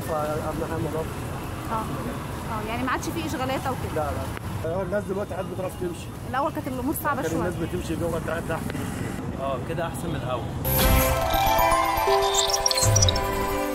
نظافه، اهم حاجه النظافه. يعني ما عادش فيه اشغالات او كده؟ لا لا، الناس دلوقتي عاد بتعرف تمشي. الاول كانت الامور صعبه شويه. كان الناس بتمشي جوه تحت. كده احسن من الاول.